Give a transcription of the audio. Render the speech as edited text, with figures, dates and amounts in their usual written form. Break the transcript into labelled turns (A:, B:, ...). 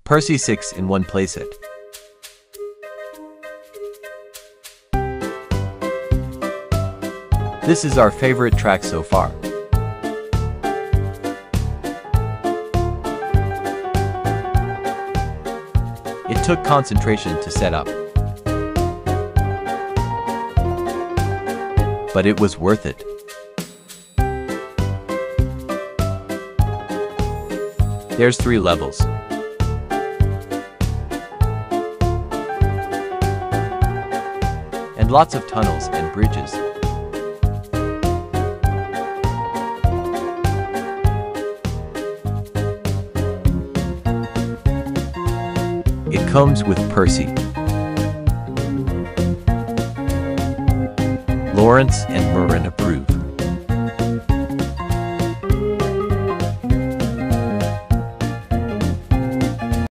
A: Percy 6 in 1 playset. This is our favorite track so far. It took concentration to set up, but it was worth it. There's 3 levels. And lots of tunnels and bridges. It comes with Percy, Lawrence and Murren approve.